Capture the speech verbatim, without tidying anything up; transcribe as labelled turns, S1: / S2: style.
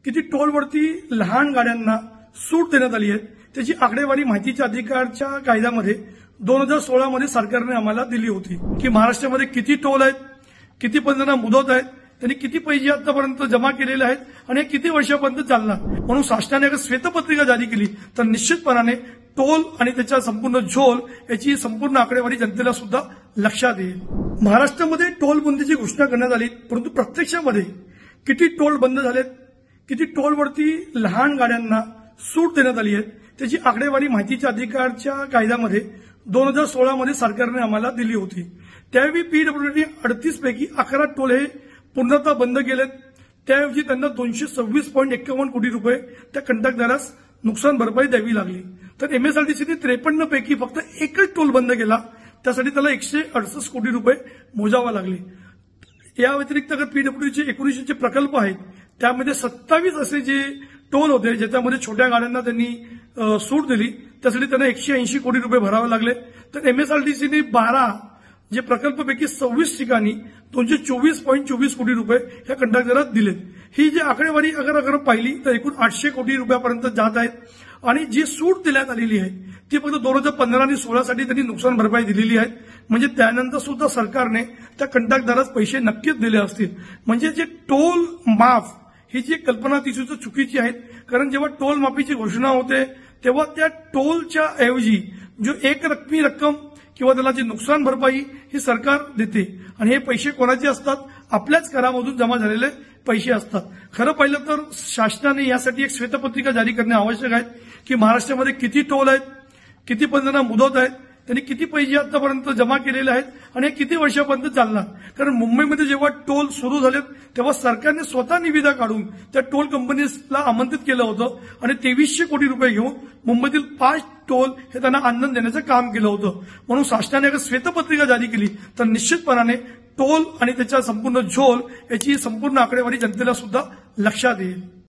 S1: किती टोलवरती लहान गाड्यांना सूट देण्यात आली आहे त्याची आकडेवारी माहितीच्या अधिकारच्या कायद्यामध्ये दोन हजार सोळा मध्ये सरकारने आम्हाला दिली होती की महाराष्ट्रामध्ये किती टोल आहेत, किती पर्यंत मुदत आहेत, त्यांनी किती पैसे आतापर्यंत जमा केलेले आहेत आणि हे किती वर्षापर्यंत चालणार. म्हणून शासनाने अगर श्वेतपत्रिका जारी केली तर निश्चितपणाने टोल आणि त्याच्या संपूर्ण झोल याची संपूर्ण आकडेवारी जनतेला सुद्धा लक्षात येईल. महाराष्ट्रामध्ये टोल बंदीची घोषणा करण्यात आली, परंतु प्रत्यक्षामध्ये किती टोल बंद झालेत, किती टोलवरती लहान गाड्यांना सूट देण्यात आली आहे त्याची आकडेवारी माहितीच्या अधिकारच्या कायद्यामध्ये दोन हजार सोळा मध्ये सरकारने आम्हाला दिली होती. त्यावेळी पीडब्ल्यूडीने अडतीस पैकी अकरा टोल हे पूर्णतः बंद केलेत. त्याऐवजी त्यांना दोनशे सव्वीस पॉईंट एक्कावन्न कोटी रुपये त्या कंत्राटदारास नुकसान भरपाई द्यावी लागली. तर एमएसआरटीसीने त्रेपन्न पैकी फक्त एकच टोल बंद केला, त्यासाठी त्याला एकशे अडसष्ट कोटी रुपये मोजावे लागले. या व्यतिरिक्त अगर पीडब्ल्यूडीचे एकोणीसशेचे प्रकल्प आहेत त्यामध्ये सत्तावीस असे जे टोल होते ज्याच्यामध्ये छोट्या गाड्यांना त्यांनी सूट दिली, त्यासाठी त्यांना एकशे ऐंशी कोटी रुपये भरावे लागले. तर एमएसआरटीसीने बारा जे प्रकल्पपैकी सव्वीस ठिकाणी दोनशे चोवीस पॉईंट चोवीस कोटी रुपये ह्या कंत्राटदारात दिलेत. ही जी आकडेवारी अगर अगर पाहिली तर एकूण आठशे कोटी रुपयापर्यंत जात आहेत. आणि जी सूट देण्यात आलेली आहे ती फक्त दोन हजार पंधरा आणि सोळासाठी त्यांनी नुकसान भरपाई दिलेली आहे. म्हणजे त्यानंतर सुद्धा सरकारने त्या कंत्राटदारास पैसे नक्कीच दिले असतील. म्हणजे जे टोल माफ ही जी कल्पना ती सुद्धा चुकीची आहे. कारण जेव्हा टोल माफीची घोषणा होते तेव्हा त्या टोलच्या ऐवजी जो एक रकमी रक्कम किंवा त्याला जी नुकसान भरपाई ही सरकार देते आणि हे पैसे कोणाचे असतात, आपल्याच करामधून जमा झालेले पैसे असतात. खरं पाहिलं तर शासनाने यासाठी एक श्वेतपत्रिका जारी करणे आवश्यक आहे की महाराष्ट्रामध्ये किती टोल आहेत, किती पर्यंत मुदत आहेत, त्यांनी किती पैसे आतापर्यंत जमा केलेले आहेत आणि हे किती वर्षापर्यंत चालणार. कारण मुंबईमध्ये जेव्हा टोल सुरू झालेत तेव्हा सरकारने स्वतः निविदा काढून त्या टोल कंपनीजला आमंत्रित केलं होतं आणि तेवीसशे कोटी रुपये घेऊन मुंबईतील पाच टोल हे त्यांना आनंद देण्याचं काम केलं होतं. म्हणून शासनाने अगर श्वेतपत्रिका जारी केली तर निश्चितपणाने टोल आणि त्याच्या संपूर्ण झोल याची संपूर्ण आकडेवारी जनतेला सुद्धा लक्षात येईल.